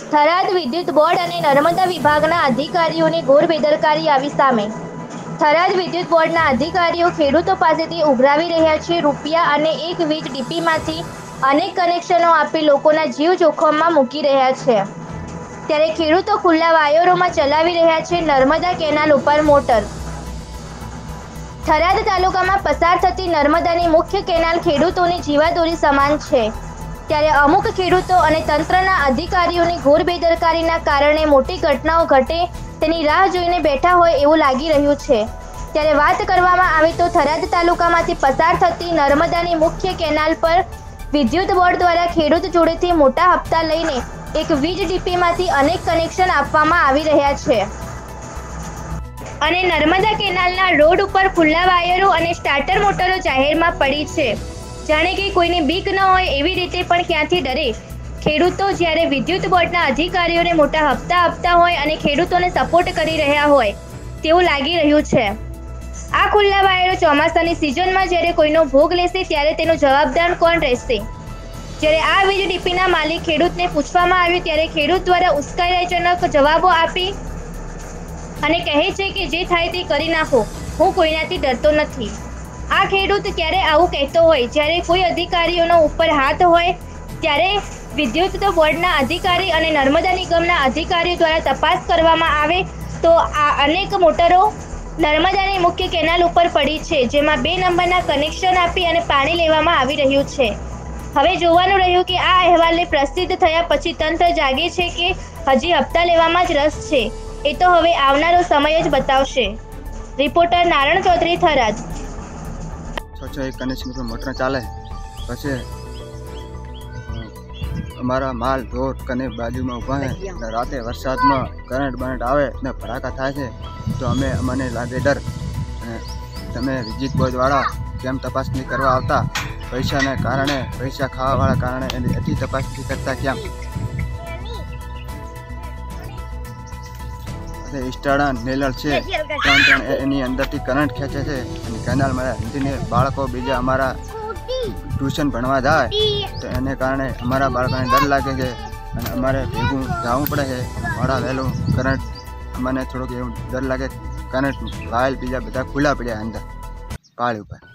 થરાદ વિદ્યુત બોર્ડ અને નર્મદા વિભાગના અધિકારીઓની ઘોર બેદરકારી આવી સામે। થરાદ વિદ્યુત બોર્ડના અધિકારીઓ ખેડૂતો પાસેથી ઉઘરાવી રહ્યા છે રૂપિયા અને એક વીજ ડીપીમાંથી અનેક કનેક્શનો આપી લોકોના જીવ જોખમમાં મૂકી રહ્યા છે। ત્યારે ખેડૂતો ખુલ્લા વાયરોમાં ચલાવી રહ્યા છે નર્મદા કેનાલ ઉપર મોટર। થરાદ તાલુકામાં પસાર થતી નર્મદાની મુખ્ય કેનાલ ખેડૂતોની જીવાદોરી સમાન છે। ત્યારે અમુક ખેડૂતો અને તંત્રના અધિકારીઓની ઘોર બેદરકારીના કારણે મોટી ઘટનાઓ ઘટે તેની રાહ જોઈને બેઠા હોય એવું લાગી રહ્યું છે। ત્યારે વાત કરવામાં આવે તો થરાદ તાલુકામાંથી પસાર થતી નર્મદાની મુખ્ય કેનાલ પર વિદ્યુત બોર્ડ દ્વારા ખેડૂત જોડેથી મોટા હપ્તા લઈને એક વીજ ડીપીમાંથી અનેક કનેક્શન આપવામાં આવી રહ્યા છે અને નર્મદા કેનાલના રોડ ઉપર ખુલ્લા વાયરો અને સ્ટાર્ટર મોટરો જાહેરમાં પડી છે। જાણે કે કોઈને બીક ન હોય એવી રીતે પણ ક્યાંથી ડરે ખેડૂતો જ્યારે વિદ્યુત બોર્ડના અધિકારીઓને મોટા હપ્તા આપતા હોય અને ખેડૂતોને સપોર્ટ કરી રહ્યા હોય તેવું લાગી રહ્યું છે। આ ખુલ્લા વાયરો ચોમાસાની સિઝનમાં જ્યારે કોઈનો ભોગ લેશે ત્યારે તેનો જવાબદાર કોણ રહેશે? જ્યારે આ વીજ ડીપીના માલિક ખેડૂતને પૂછવામાં આવ્યું ત્યારે ખેડૂત દ્વારા ઉશ્કેરણીજનક જવાબો આપી અને કહે છે કે જે થાય તે કરી નાખો, હું કોઈનાથી ડરતો નથી। આ ખેડૂત ક્યારે આવું કહેતો હોય જ્યારે કોઈ અધિકારીઓનો ઉપર હાથ હોય ત્યારે વિદ્યુત બોર્ડના અધિકારી અને નર્મદા નિગમના અધિકારીઓ દ્વારા તપાસ કરવામાં આવે તો આ અનેક મોટરો નર્મદાની મુખ્ય કેનાલ ઉપર પડી છે જેમાં 2 નંબરના કનેક્શન આપી અને પાણી લેવામાં આવી રહ્યું છે। હવે જોવાનું રહ્યું કે આ અહેવાલને પ્રસિદ્ધ થયા પછી તંત્ર જાગે છે કે હજી હપ્તા લેવામાં જ રસ છે, એ તો હવે આવનારો સમય જ બતાવશે। રિપોર્ટર નારણ ચૌધરી, થરાદ। 6 કનેક્શન પર મોટર ચાલે પછી અમારા માલ ઢોર કને બાજુમાં ઊભા છે ને રાતે વરસાદમાં કરંટ આવે ને ભડાકા થાય છે તો અમને લાગે ડર। તમે વિદ્યુત બોર્ડવાળા કેમ તપાસ નહીં કરવા આવતા? પૈસાને કારણે, પૈસા ખાવાવાળા કારણે એની એટલી તપાસ નથી કરતા કેમ? ઇસ્ટાડા નેલર છે ત્રણ એની અંદરથી કરંટ ખેંચે છે અને કેનાલમાં નદીને બાળકો બીજા અમારા ટ્યુશન ભણવા જાય તો એને કારણે અમારા બાળકોને ડર લાગે છે અને અમારે ભેગું જવું પડે છે મોડા વહેલું કરંટ અમને થોડુંક એવું ડર લાગે કરંટ વાયલ બીજા બધા ખુલ્લા પડ્યા અંદર પાળી ઉપર।